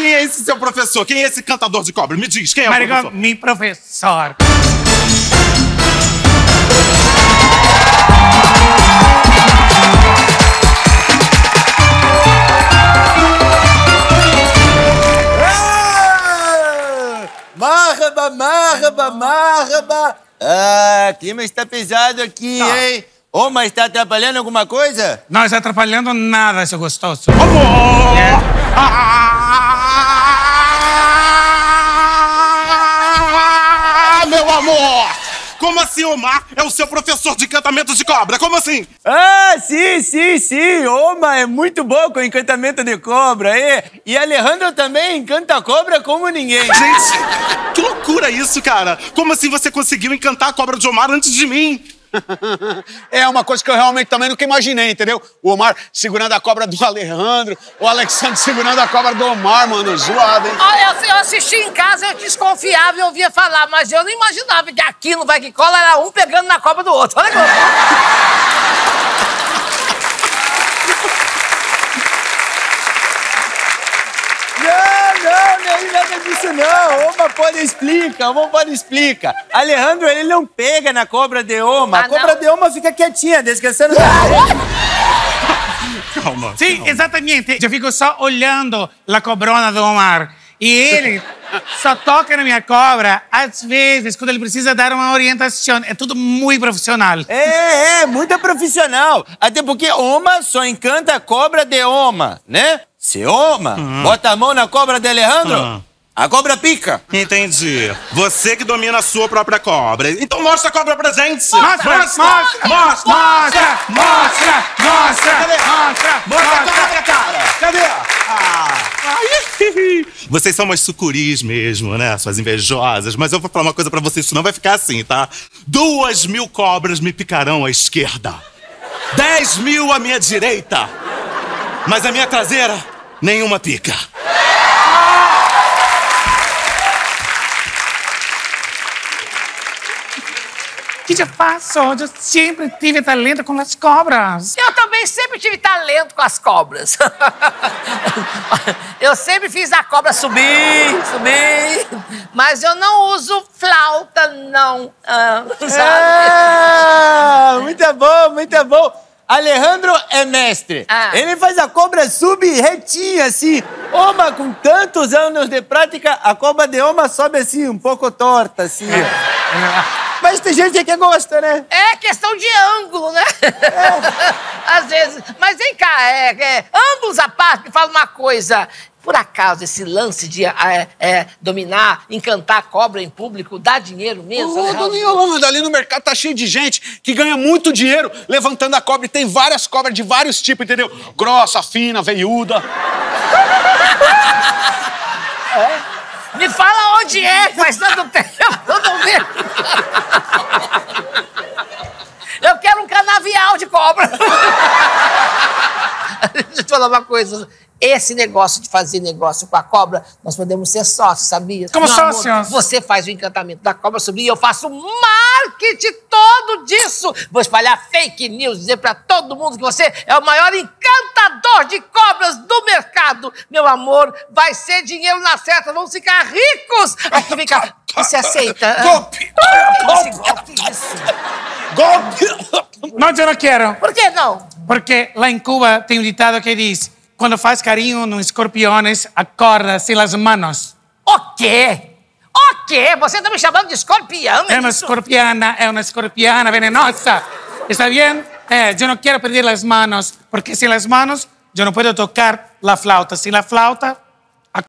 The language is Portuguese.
Quem é esse seu professor? Quem é esse cantador de cobra? Me diz, quem é o professor? Meu professor. Marhaba. Ah, o clima está pesado aqui, hein? Ô, mas tá atrapalhando alguma coisa? Não está atrapalhando nada, seu gostoso. Amor! Meu amor! Como assim, Omar é o seu professor de encantamento de cobra? Como assim? Ah, sim. Oma é muito bom com encantamento de cobra, e Alejandro também encanta a cobra como ninguém. Gente, que loucura isso, cara! Como assim você conseguiu encantar a cobra de Omar antes de mim? É uma coisa que eu realmente também nunca imaginei, entendeu? O Omar segurando a cobra do Alejandro, o Alexandre segurando a cobra do Omar, mano, zoado, hein? Olha, eu assisti em casa, eu desconfiava e ouvia falar, mas eu não imaginava que aqui no Vai Que Cola era um pegando na cobra do outro. Olha que Não é nada disso não. Oma pode explicar. Alejandro, ele não pega na cobra de Oma. A cobra de Oma fica quietinha, descansando. Calma. Sim, exatamente. Eu fico só olhando a cobrona do Omar. E ele só toca na minha cobra, às vezes, quando ele precisa dar uma orientação. É tudo muito profissional. Muito profissional. Até porque Oma só encanta a cobra de Oma, né? Se Oma bota a mão na cobra de Alejandro, a cobra pica. Entendi. Você que domina a sua própria cobra. Então mostra a cobra pra gente. Mostra! Mostra a cobra, cara. Cadê? Vocês são umas sucuris mesmo, né? Suas invejosas. Mas eu vou falar uma coisa pra vocês, senão vai ficar assim, tá? 2.000 cobras me picarão à esquerda. 10.000 à minha direita. Mas a minha traseira, nenhuma pica. O que eu faço? Eu sempre tive talento com as cobras. Eu também sempre tive talento com as cobras. Eu sempre fiz a cobra subir. Mas eu não uso flauta, não. Sabe? Muito bom. Alejandro é mestre. Ele faz a cobra subir retinha, assim. Oma, com tantos anos de prática, a cobra de Oma sobe assim, um pouco torta, assim. Mas tem gente que gosta, né? É questão de ângulo, né? Às vezes. Mas vem cá, ângulos à parte, me fala uma coisa. Por acaso, esse lance de dominar, encantar a cobra em público, dá dinheiro mesmo? Ô, dona Yolanda, ali no mercado tá cheio de gente que ganha muito dinheiro levantando a cobra. E tem várias cobras de vários tipos, entendeu? Grossa, fina, veiuda. Me fala onde é, faz tanto tempo, eu não vejo. Eu quero um canavial de cobra. Deixa eu te falar uma coisa. Esse negócio de fazer negócio com a cobra, nós podemos ser sócios, sabia? Como sócios? Você faz o encantamento da cobra subir e eu faço o marketing todo disso. Vou espalhar fake news, dizer pra todo mundo que você é o maior encantador de cobras do mercado. Meu amor, vai ser dinheiro na certa, vamos ficar ricos. Aqui, vem cá, você aceita? Golpe! Não, eu não quero. Por que não? Porque lá em Cuba tem um ditado que diz: quando faz carinho nos escorpiões, acorda sem as manos. O quê? O quê? Você tá me chamando de escorpião? É uma escorpiana venenosa. ¿Está bien? Eu não quero perder as manos, porque sem as manos eu não posso tocar a flauta. Sem a flauta,